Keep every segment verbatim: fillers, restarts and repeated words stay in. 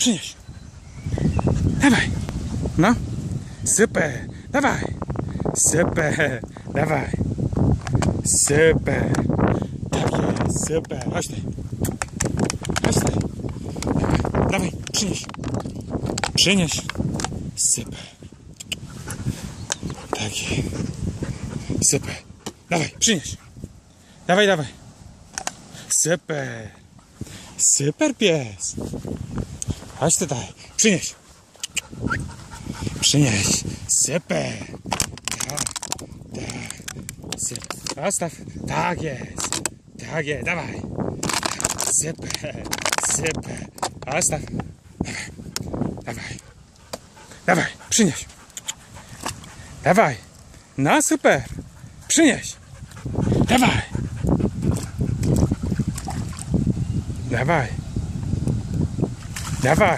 przynieś. Dawaj. No. Super. Dawaj. Super. Dawaj. Super. Tak jest. Super. Chodź tutaj. Chodź tutaj. Dawaj. Dawaj. Przynieś. Przynieś. Super. Tak jest. Super. Dawaj. Przynieś. Dawaj, dawaj. Super. Super pies. Chodź tutaj. Przynieś. Przynieś. Super. Tak. Tak. Super. Zostaw. Tak jest. Tak jest. Dawaj. Super. Super. Zostaw. Dawaj. Dawaj. Dawaj. Przynieś. Dawaj. No super. Przynieś. Dawaj. Dawaj. Dawaj.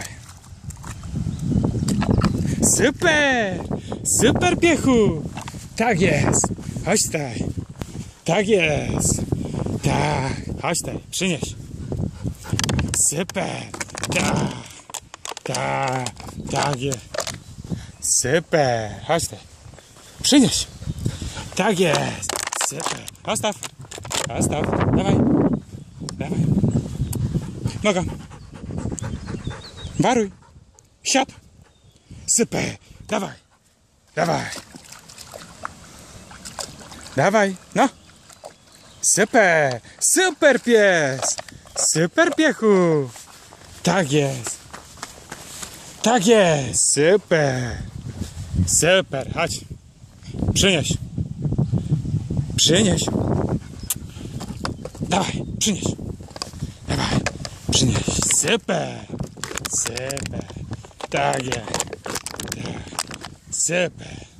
Super. Super piechu. Tak jest. Chodź tutaj. Tak jest. Tak. Chodź tutaj. Przynieś. Super. Tak. Tak. Tak jest. Super. Chodź tutaj. Przynieś. Tak jest. Super. Zostaw. Zostaw. Dawaj. Dawaj. Noga. Waruj. Siad. Super. Dawaj. Dawaj. Dawaj. No. Super. Super pies. Super piechu. Tak jest. Tak jest. Super. Super. Chodź. Przynieś. Przynieś. Dawaj. Przynieś. Dawaj. Przynieś. Super. Super. Tak jest. Tak. Super.